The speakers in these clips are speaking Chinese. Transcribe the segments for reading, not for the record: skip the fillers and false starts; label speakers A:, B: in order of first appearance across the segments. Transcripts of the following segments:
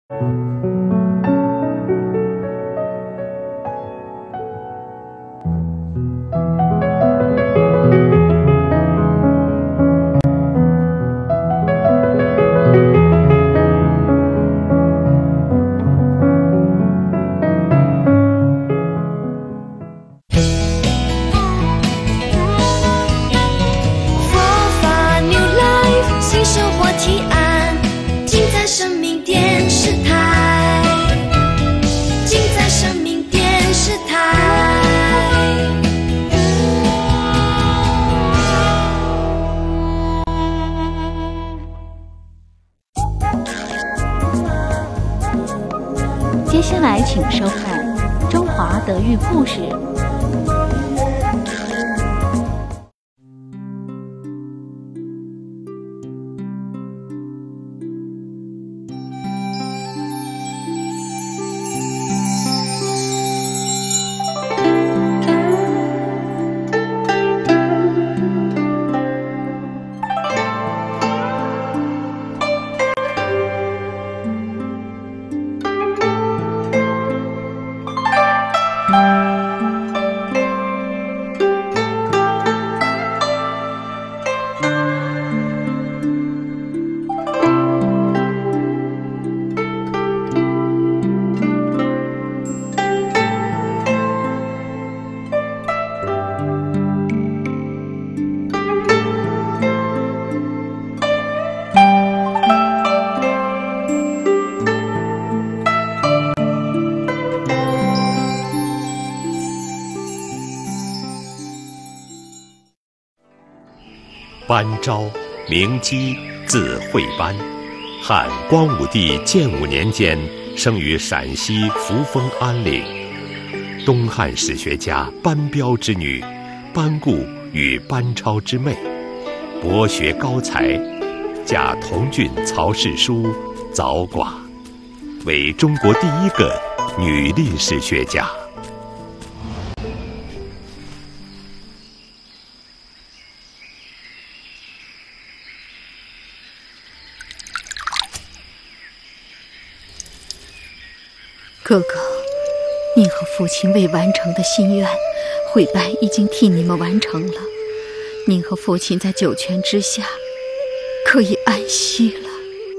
A: 接下来，请收看《中华德育故事》。
B: 班昭，名基，字惠班，汉光武帝建武年间生于陕西扶风安岭。东汉史学家班彪之女，班固与班超之妹，博学高才，嫁同郡曹世书，早寡，为中国第一个女历史学家。
A: 哥哥，您和父亲未完成的心愿，惠班已经替你们完成了。您和父亲在九泉之下，可以安息了。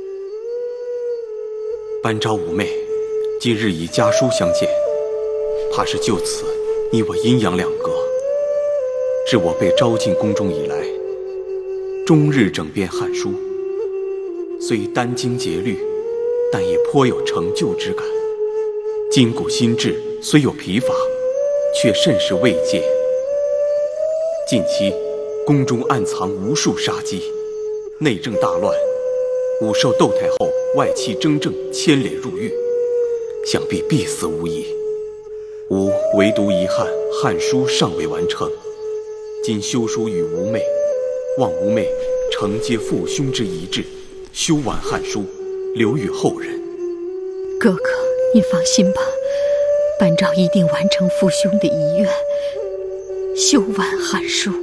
C: 班昭五妹，今日以家书相见，怕是就此你我阴阳两隔。自我被招进宫中以来，终日整编汉书，虽殚精竭虑，但也颇有成就之感。筋骨心智虽有疲乏，却甚是慰藉。近期宫中暗藏无数杀机，内政大乱，吾受窦太后外戚征政牵连入狱，想必必死无疑。吾唯独遗憾汉书尚未完成，今修书与吾妹，望吾妹承接父兄之遗志，修完汉书，留与后人。
A: 哥哥，您放心吧，班昭一定完成父兄的遗愿，修完汉书。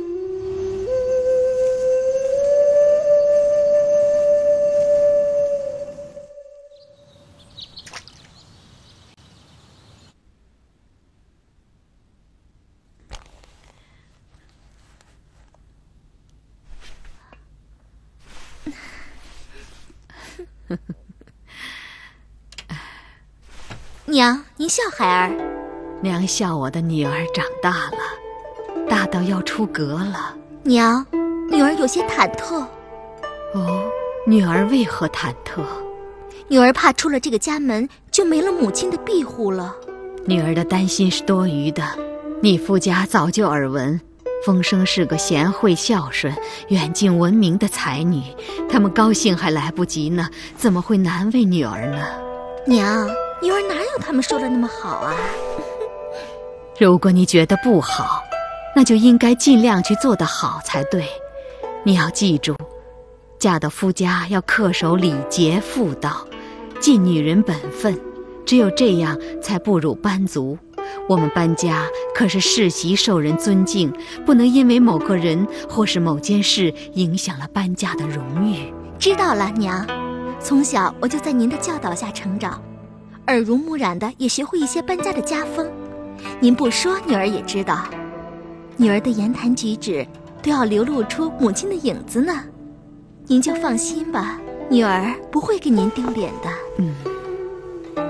D: 娘，您笑孩儿。
A: 娘笑我的女儿长大了，大到要出阁了。
D: 娘，女儿有些忐忑。
A: 哦，女儿为何忐忑？
D: 女儿怕出了这个家门，就没了母亲的庇护了。
A: 女儿的担心是多余的。你夫家早就耳闻，风声是个贤惠孝顺、远近闻名的才女，他们高兴还来不及呢，怎么会难为女儿呢？
D: 娘，女儿哪有他们说的那么好啊？
A: 如果你觉得不好，那就应该尽量去做得好才对。你要记住，嫁到夫家要恪守礼节妇道，尽女人本分，只有这样才不辱班族。我们班家可是世袭受人尊敬，不能因为某个人或是某件事影响了班家的荣誉。
D: 知道了，娘。 从小我就在您的教导下成长，耳濡目染的也学会一些搬家的家风。您不说，女儿也知道。女儿的言谈举止都要流露出母亲的影子呢。您就放心吧，女儿不会给您丢脸的。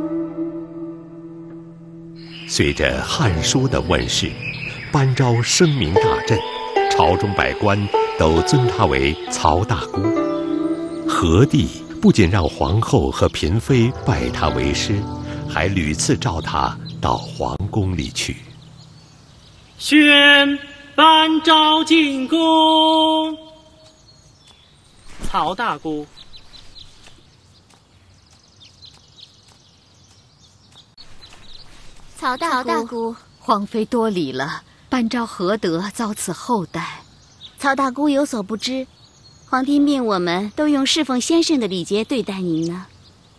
B: 随着《汉书》的问世，班昭声名大振，朝中百官都尊她为曹大姑。和帝不仅让皇后和嫔妃拜她为师，还屡次召她到皇宫里去。
E: 宣班昭进宫。曹大姑，
D: 曹大姑，
A: 皇妃多礼了，班昭何得遭此厚待？
F: 曹大姑有所不知，皇帝命我们都用侍奉先生的礼节对待您呢。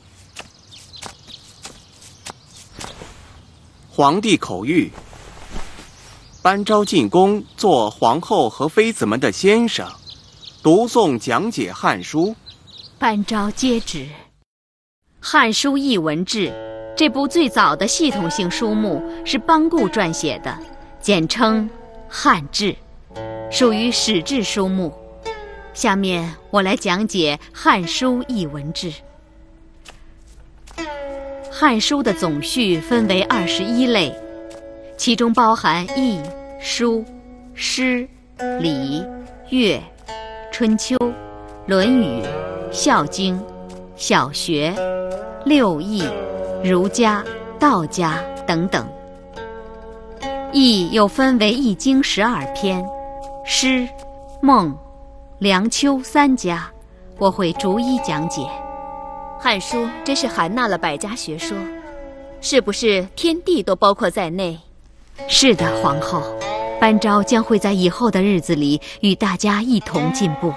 C: 皇帝口谕：班昭进宫做皇后和妃子们的先生，读诵讲解《汉书》。
A: 班昭接旨。《汉书艺文志》这部最早的系统性书目是邦固撰写的，简称《汉志》，属于史志书目。下面我来讲解《汉书艺文志》。《汉书》的总序分为21类，其中包含易、书、诗、礼、乐、春秋、论语、孝经、小学、六艺、儒家、道家等等。易又分为易经12篇，诗、孟、梁丘3家，我会逐一讲解。
G: 汉书真是含纳了百家学说，是不是天地都包括在内？
A: 是的，皇后，班昭将会在以后的日子里与大家一同进步。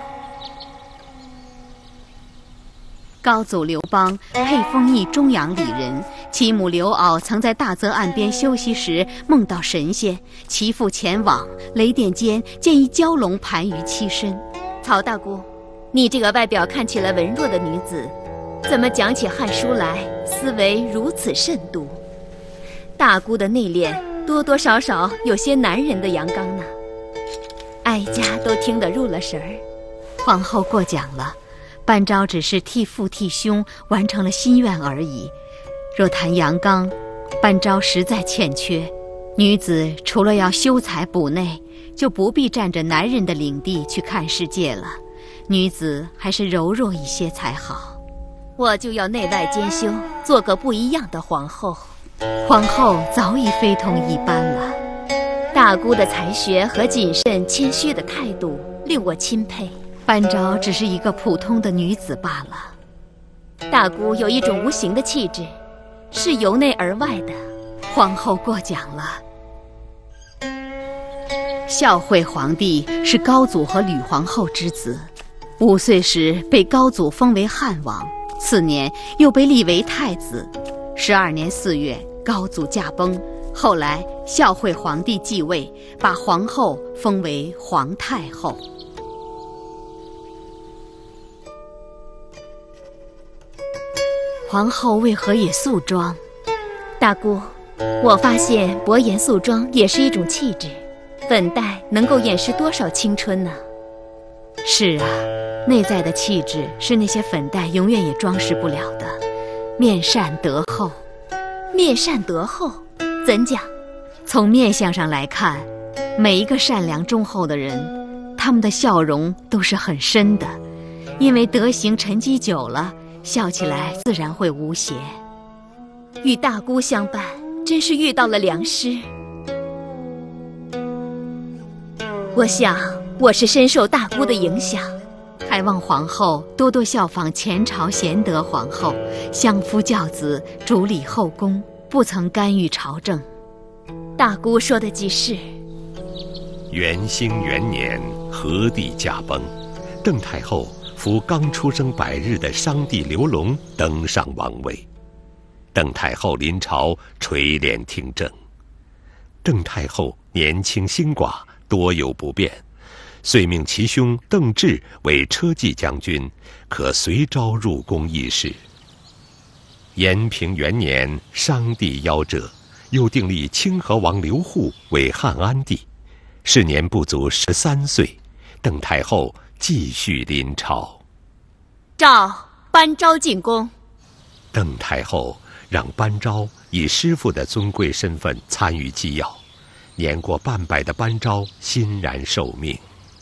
A: 高祖刘邦配封邑中阳里人，其母刘骜曾在大泽岸边休息时梦到神仙，其父前往，雷电间见一蛟龙盘于其身。
G: 曹大姑，你这个外表看起来文弱的女子，怎么讲起《汉书》来，思维如此慎独？大姑的内敛多多少少有些男人的阳刚呢，哀家都听得入了神儿。
A: 皇后过奖了，班昭只是替父替兄完成了心愿而已。若谈阳刚，班昭实在欠缺。女子除了要修才补内，就不必占着男人的领地去看世界了。女子还是柔弱一些才好。
G: 我就要内外兼修，做个不一样的皇后。
A: 皇后早已非同一般了。
G: 大姑的才学和谨慎谦虚的态度令我钦佩。
A: 班昭只是一个普通的女子罢了。
G: 大姑有一种无形的气质，是由内而外的。
A: 皇后过奖了。孝惠皇帝是高祖和吕皇后之子，5岁时被高祖封为汉王，次年又被立为太子。12年4月，高祖驾崩，后来孝惠皇帝继位，把皇后封为皇太后。皇后为何也素妆？
G: 大姑，我发现薄颜素妆也是一种气质，粉黛能够掩饰多少青春呢？
A: 是啊，内在的气质是那些粉黛永远也装饰不了的。面善德厚。
G: 面善德厚怎讲？
A: 从面相上来看，每一个善良忠厚的人，他们的笑容都是很深的，因为德行沉积久了，笑起来自然会无邪。
G: 与大姑相伴，真是遇到了良师。我想我是深受大姑的影响，
A: 还望皇后多多效仿前朝贤德皇后，相夫教子，主理后宫，不曾干预朝政。
G: 大姑说的极是。
B: 元兴元年，和帝驾崩，邓太后扶刚出生100日的商帝刘隆登上王位。邓太后临朝垂帘听政。邓太后年轻心寡，多有不便， 遂命其兄邓骘为车骑将军，可随召入宫议事。延平元年，商帝夭折，又订立清河王刘祜为汉安帝，时年不足13岁。邓太后继续临朝。
G: 诏班昭进宫。
B: 邓太后让班昭以师傅的尊贵身份参与机要，年过半百的班昭欣然受命。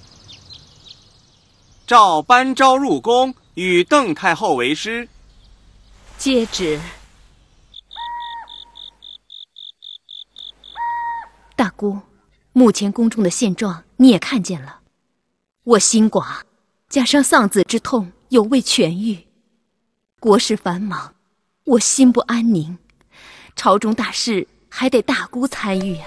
C: 召班昭入宫，与邓太后为师。
A: 接旨。
G: 大姑，目前宫中的现状你也看见了。我心寡，加上丧子之痛犹未痊愈，国事繁忙，我心不安宁。朝中大事还得大姑参与啊。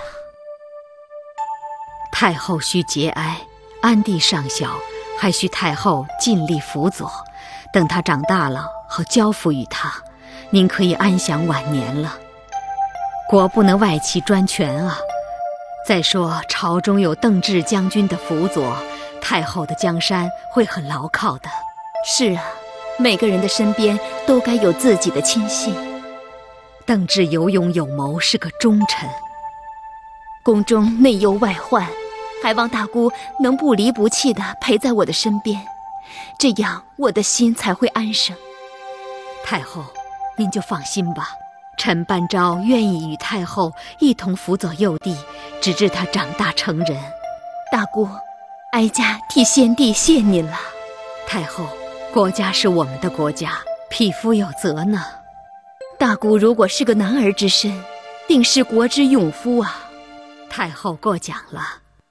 A: 太后需节哀，安帝尚小，还需太后尽力辅佐，等他长大了，好交付于他，您可以安享晚年了。国不能外戚专权啊。再说朝中有邓骘将军的辅佐，太后的江山会很牢靠的。
G: 是啊，每个人的身边都该有自己的亲信。
A: 邓骘有勇有谋，是个忠臣。
G: 宫中内忧外患，还望大姑能不离不弃地陪在我的身边，这样我的心才会安生。
A: 太后，您就放心吧，臣班昭愿意与太后一同辅佐幼弟，直至他长大成人。
G: 大姑，哀家替先帝谢您了。
A: 太后，国家是我们的国家，匹夫有责呢。
G: 大姑如果是个男儿之身，定是国之勇夫啊。
A: 太后过奖了。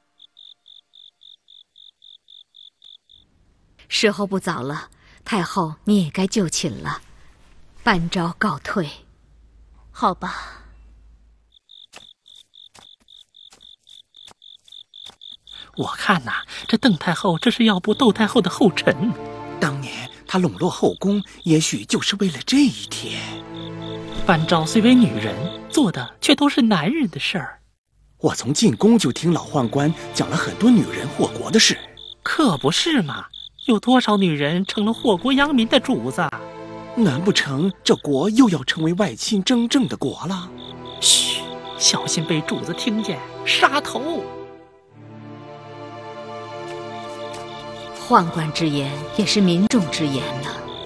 A: 时候不早了，太后你也该就寝了。班昭告退。
G: 好吧。
E: 我看呐，这邓太后这是要步窦太后的后尘。
H: 当年她笼络后宫，也许就是为了这一天。
E: 班昭虽为女人，做的却都是男人的事儿。
H: 我从进宫就听老宦官讲了很多女人祸国的事。
E: 可不是嘛，有多少女人成了祸国殃民的主子？
H: 难不成这国又要成为外戚争政的国了？
E: 嘘，小心被主子听见，杀头！
A: 宦官之言也是民众之言呢。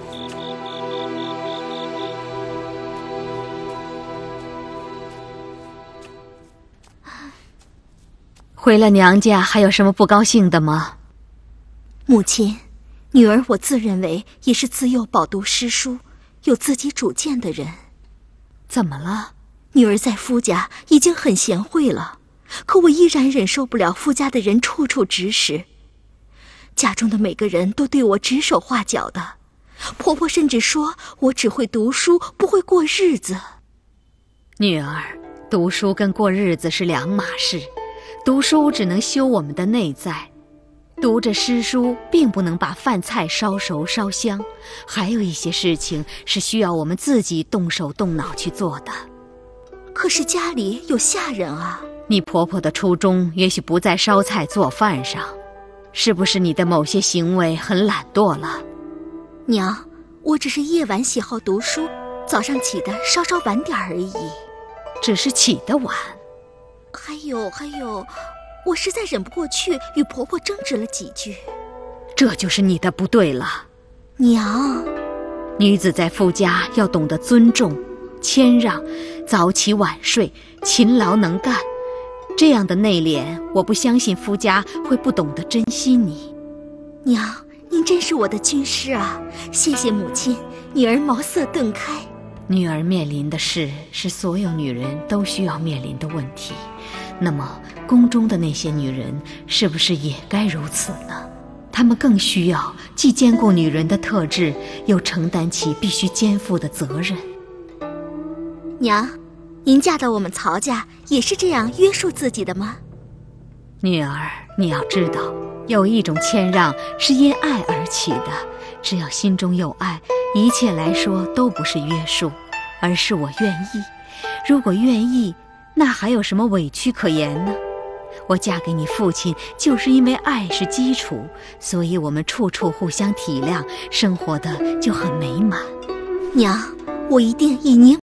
A: 回了娘家还有什么不高兴的吗？
D: 母亲，女儿我自认为也是自幼饱读诗书，有自己主见的人。
A: 怎么了？
D: 女儿在夫家已经很贤惠了，可我依然忍受不了夫家的人处处指使。家中的每个人都对我指手画脚的，婆婆甚至说我只会读书，不会过日子。
A: 女儿，读书跟过日子是两码事。读书只能修我们的内在，读着诗书并不能把饭菜烧熟烧香，还有一些事情是需要我们自己动手动脑去做的。
D: 可是家里有下人啊。
A: 你婆婆的初衷也许不在烧菜做饭上，是不是你的某些行为很懒惰了？
D: 娘，我只是夜晚喜好读书，早上起得稍稍晚点而已。
A: 只是起得晚。
D: 还有，我实在忍不过去，与婆婆争执了几句。
A: 这就是你的不对了。
D: 娘，
A: 女子在夫家要懂得尊重、谦让，早起晚睡，勤劳能干。这样的内敛，我不相信夫家会不懂得珍惜你。
D: 娘，您真是我的军师啊！谢谢母亲，女儿茅塞顿开。
A: 女儿面临的事是所有女人都需要面临的问题，那么宫中的那些女人是不是也该如此呢？她们更需要既兼顾女人的特质，又承担起必须肩负的责任。
D: 娘，您嫁到我们曹家也是这样约束自己的吗？
A: 女儿，你要知道，有一种谦让是因爱而起的，只要心中有爱，一切来说都不是约束，而是我愿意。如果愿意，那还有什么委屈可言呢？ 我嫁给你父亲，就是因为爱是基础，所以我们处处互相体谅，生活的就很美满。
D: 娘，我一定以您